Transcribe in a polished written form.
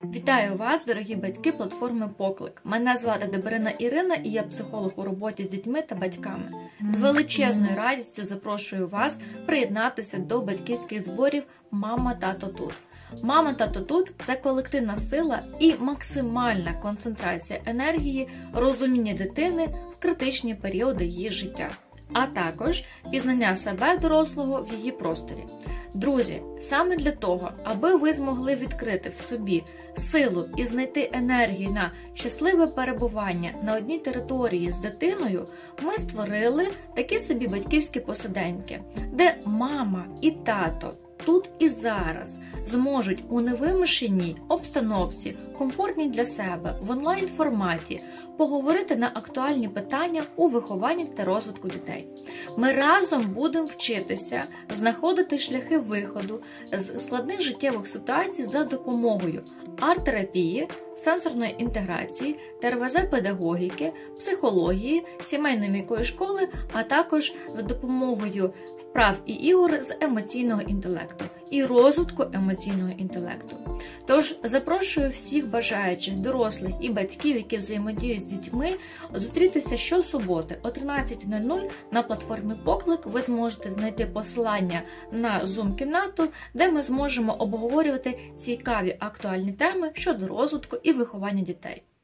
Вітаю вас, дорогі батьки платформи Поклик. Мене звати Дебрина Ірина і я психолог у роботі з дітьми та батьками. З величезною радістю запрошую вас приєднатися до батьківських зборів «Мама, тато тут». «Мама, тато тут» – це колективна сила і максимальна концентрація енергії, розуміння дитини в критичні періоди її життя, а також пізнання себе дорослого в її просторі. Друзі, саме для того, аби ви змогли відкрити в собі силу і знайти енергію на щасливе перебування на одній території з дитиною, ми створили такі собі батьківські посиденьки, де мама і тато тут і зараз зможуть у невимушеній обстановці, комфортній для себе, в онлайн-форматі поговорити на актуальні питання у вихованні та розвитку дітей. Ми разом будемо вчитися знаходити шляхи виходу з складних життєвих ситуацій за допомогою арт-терапії, сенсорної інтеграції, ТРВЗ-педагогіки, психології, сімейно-м'якої школи, а також за допомогою вправ і ігор з емоційного інтелекту і розвитку емоційного інтелекту. Тож запрошую всіх бажаючих дорослих і батьків, які взаємодіють з дітьми, зустрітися щосуботи о 13:00 на платформі Поклик. Ви зможете знайти посилання на Zoom-кімнату, де ми зможемо обговорювати цікаві актуальні теми щодо розвитку і виховання дітей.